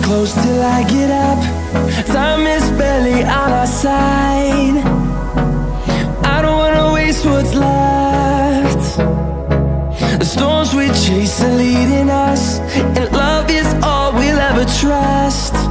close till I get up. Time is barely on our side. I don't wanna waste what's left. The storms we chase are leading us, and love is all we'll ever trust.